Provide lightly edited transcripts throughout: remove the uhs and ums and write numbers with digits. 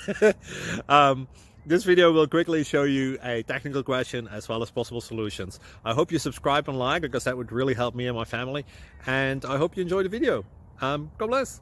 This video will quickly show you a technical question as well as possible solutions. I hope you subscribe and like, because that would really help me and my family. And I hope you enjoy the video. God bless.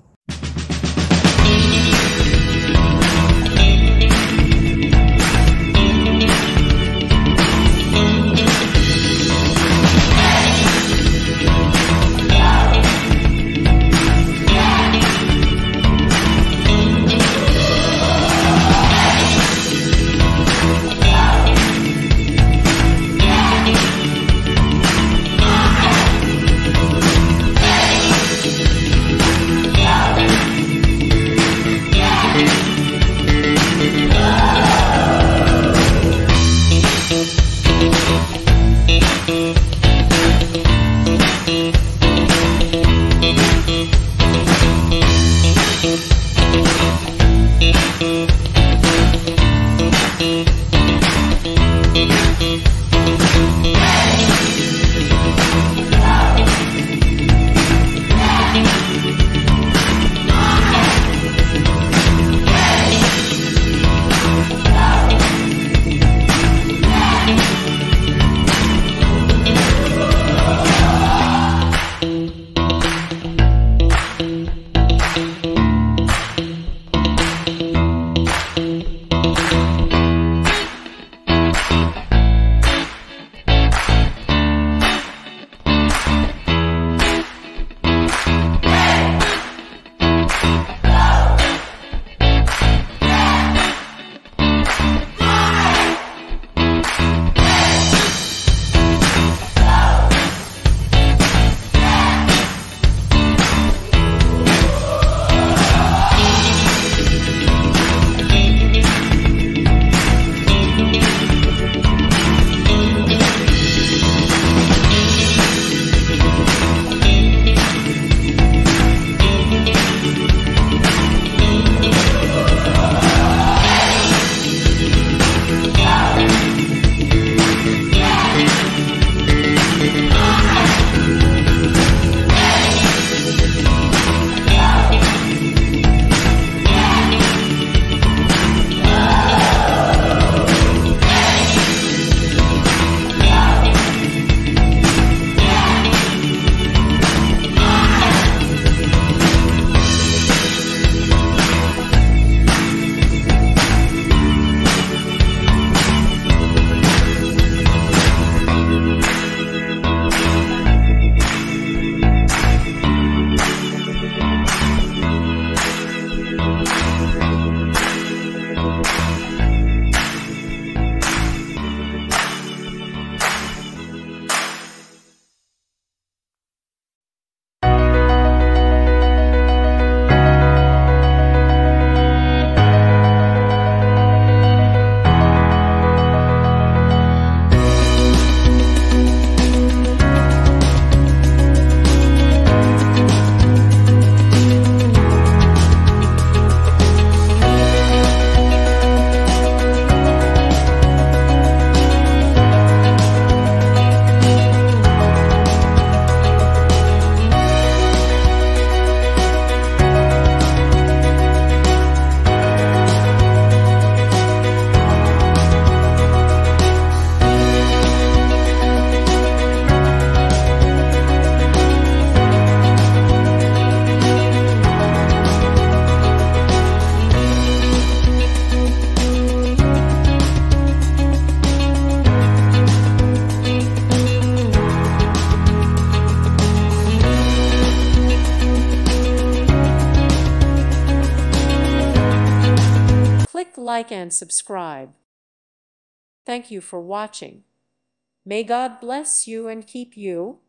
Like and subscribe. Thank you for watching. May God bless you and keep you.